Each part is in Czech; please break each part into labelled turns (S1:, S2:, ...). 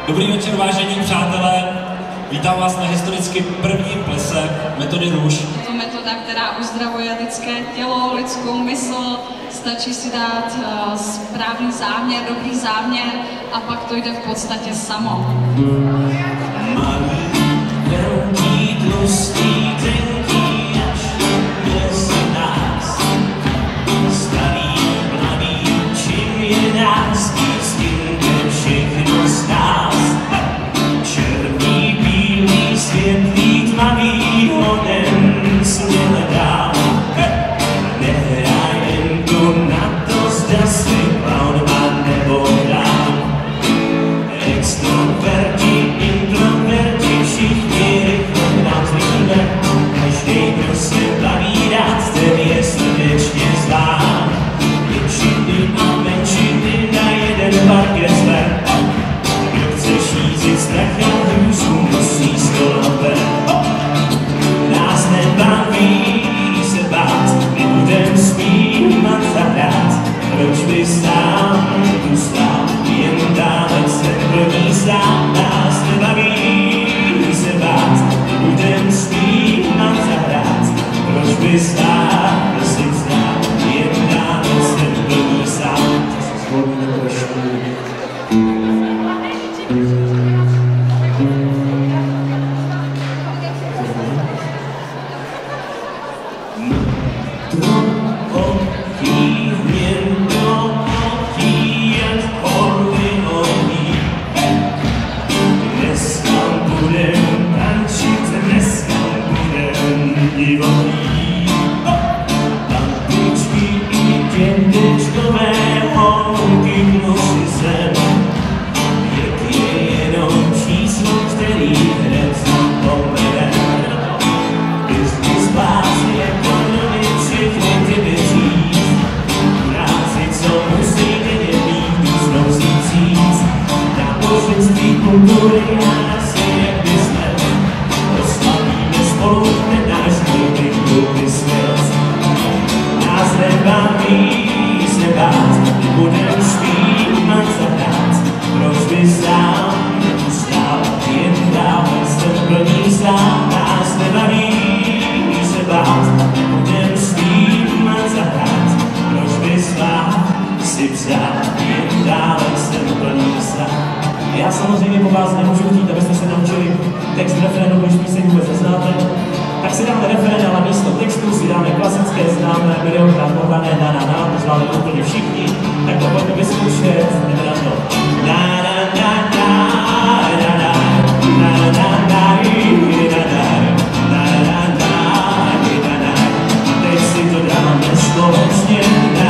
S1: Dobrý večer, vážení přátelé. Vítám vás na historicky prvním plese metody Růž.
S2: Je to metoda, která uzdravuje lidské tělo, lidskou mysl. Stačí si dát správný záměr, dobrý záměr a pak to jde v podstatě samo.
S3: Malý, velký, tlustý, tenký, až bez nás. Starý, mladý, čím je nás, s tím jde všechno z nás. Černý, bílý, světlý, tmavý, hoden směle dál. Nehraj jen to na to, zda si klaunman nebo král. Extroverti, introverti, všichni rychle nám zvíme. Každý, kdo se baví rád, ten je srdečně zván. Většiny a menšiny na jeden parket zve. Kdo chce šířit strach a hrůzu, musí stolové. Nás nebaví se bát, my budem zpívat a hrát. Proč by sám tu stál, jen dále se plní stát. Nás nebaví se bát, my budem zpívat a hrát. Proč by stál si vzdát, jen dále se plní stát. Zvolíme trošku.
S4: Já samozřejmě po vás nemůžu chtít, abyste se naučili text refrénu, když píseň vůbec neznáte. Tak si dáme refrén, ale místo textu si dáme klasické známé, milionkrát podané na, to zvládli úplně všichni. Tak to pojďme vyzkoušet, jdeme na to. Teď si to dáme společně.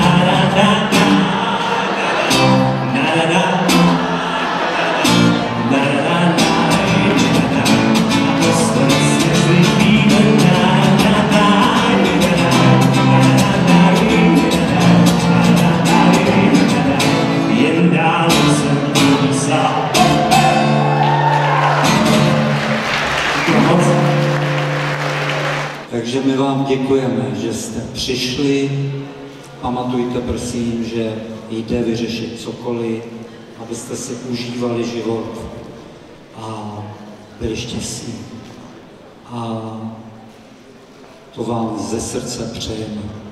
S5: Takže my vám děkujeme, že jste přišli. Pamatujte prosím, že jde vyřešit cokoliv, abyste si užívali život a byli šťastní. A to vám ze srdce přejeme.